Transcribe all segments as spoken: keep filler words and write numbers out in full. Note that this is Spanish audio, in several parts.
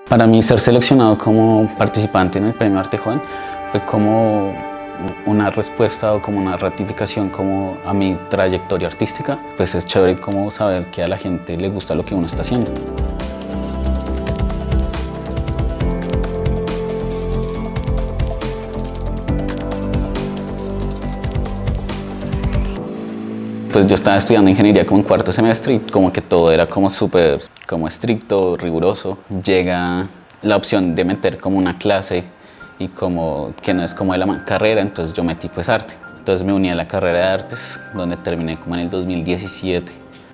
Para mí ser seleccionado como participante en el Premio Arte Joven fue como una respuesta o como una ratificación como a mi trayectoria artística. Pues es chévere como saber que a la gente le gusta lo que uno está haciendo. Pues yo estaba estudiando ingeniería como en cuarto semestre y como que todo era como súper como estricto, riguroso. Llega la opción de meter como una clase y como que no es como de la carrera, entonces yo metí pues arte. Entonces me uní a la carrera de artes, donde terminé como en el dos mil diecisiete.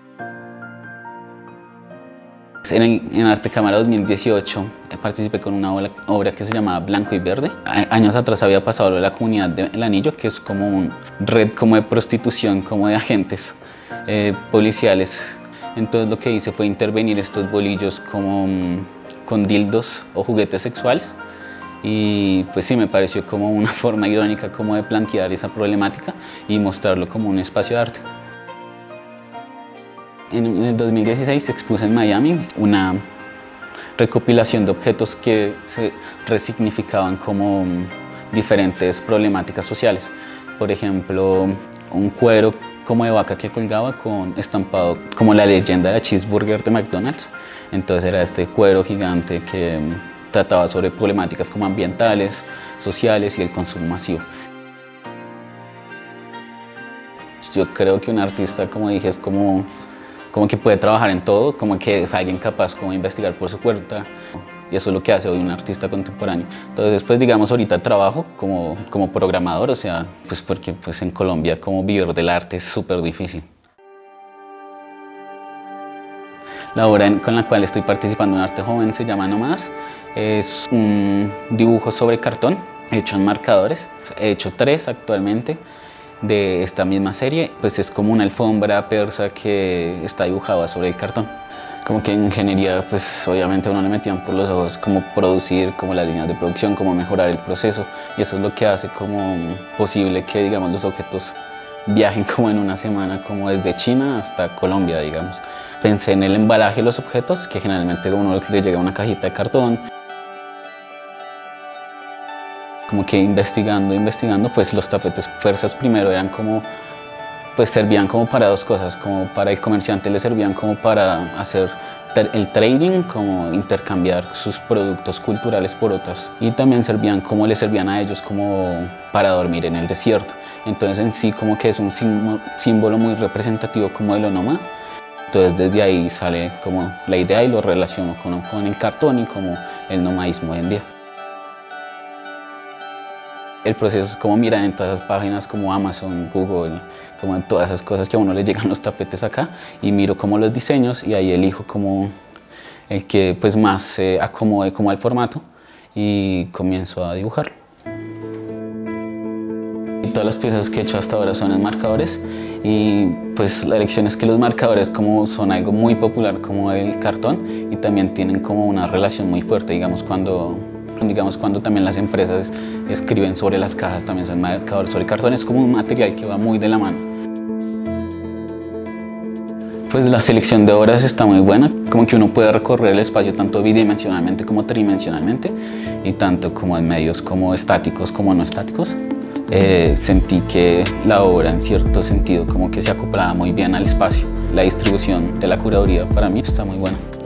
En, el, en Arte Cámara dos mil dieciocho participé con una obra, obra que se llamaba Blanco y Verde. A, años atrás había pasado lo de la comunidad del Anillo, que es como una red como de prostitución, como de agentes eh, policiales. Entonces lo que hice fue intervenir estos bolillos como um, con dildos o juguetes sexuales. Y pues sí, me pareció como una forma irónica como de plantear esa problemática y mostrarlo como un espacio de arte. En el dos mil dieciséis expuse en Miami una recopilación de objetos que se resignificaban como diferentes problemáticas sociales. Por ejemplo, un cuero como de vaca que colgaba con estampado como la leyenda de la cheeseburger de McDonald's. Entonces era este cuero gigante que trataba sobre problemáticas como ambientales, sociales y el consumo masivo. Yo creo que un artista, como dije, es como como que puede trabajar en todo, como que es alguien capaz como de investigar por su cuenta, y eso es lo que hace hoy un artista contemporáneo. Entonces, pues digamos, ahorita trabajo como, como programador, o sea, pues porque pues en Colombia como vivir del arte es súper difícil. La obra con la cual estoy participando en Arte Joven se llama Nómadas. Es un dibujo sobre cartón, hecho en marcadores. He hecho tres actualmente de esta misma serie, pues es como una alfombra persa que está dibujada sobre el cartón. Como que en ingeniería, pues obviamente a uno le metían por los ojos cómo producir, como las líneas de producción, cómo mejorar el proceso, y eso es lo que hace como posible que, digamos, los objetos viajen como en una semana, como desde China hasta Colombia, digamos. Pensé en el embalaje de los objetos, que generalmente a uno le llega una cajita de cartón. Como que investigando, investigando, pues los tapetes persas primero eran como, pues servían como para dos cosas, como para el comerciante le servían como para hacer el trading, como intercambiar sus productos culturales por otros, y también servían como le servían a ellos como para dormir en el desierto. Entonces en sí como que es un símbolo muy representativo como de lo nómada. Entonces desde ahí sale como la idea y lo relaciono con, con el cartón y como el nomadismo hoy en día. El proceso es como mirar en todas esas páginas como Amazon, Google, como en todas esas cosas que a uno le llegan los tapetes acá, y miro como los diseños y ahí elijo como el que pues más se acomode como al formato y comienzo a dibujar. Y todas las piezas que he hecho hasta ahora son en marcadores, y pues la elección es que los marcadores como son algo muy popular como el cartón y también tienen como una relación muy fuerte, digamos cuando Digamos, cuando también las empresas escriben sobre las cajas, también son marcadores sobre cartón, es como un material que va muy de la mano. Pues la selección de obras está muy buena, como que uno puede recorrer el espacio tanto bidimensionalmente como tridimensionalmente, y tanto como en medios como estáticos como no estáticos. Eh, sentí que la obra en cierto sentido como que se acoplaba muy bien al espacio. La distribución de la curaduría para mí está muy buena.